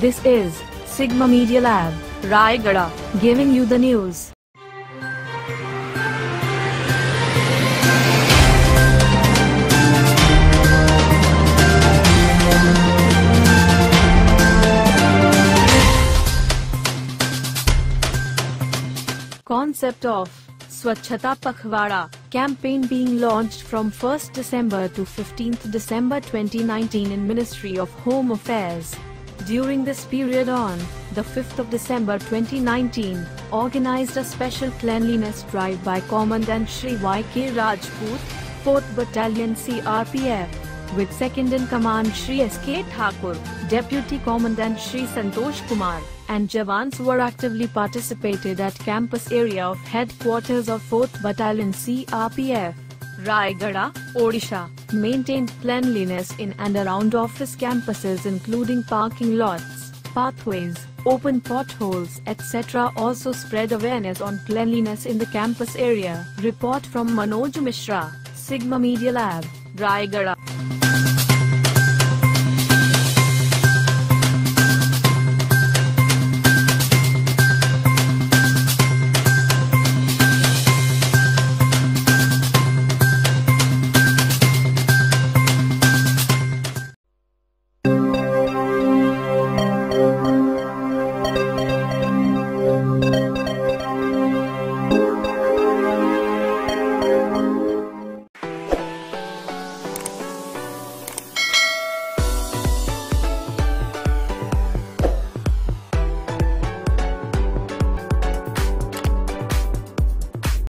This is Sigma Media Lab, RAYAGADA, giving you the news. Concept of SWACHHATA PAKHWADA campaign being launched from 1st December to 15th December 2019 in Ministry of Home Affairs. During this period on the 5th of December 2019, organized a special cleanliness drive by Commandant Shri Y.K. Rajput, 4th Battalion CRPF, with 2nd in Command Shri S.K. Thakur, Deputy Commandant Shri Santosh Kumar, and Jawans were actively participated at campus area of headquarters of 4th Battalion CRPF, RAYAGADA, Odisha, maintained cleanliness in and around office campuses including parking lots, pathways, open potholes, etc. Also spread awareness on cleanliness in the campus area. Report from Manoj Mishra, Sigma Media Lab, RAYAGADA.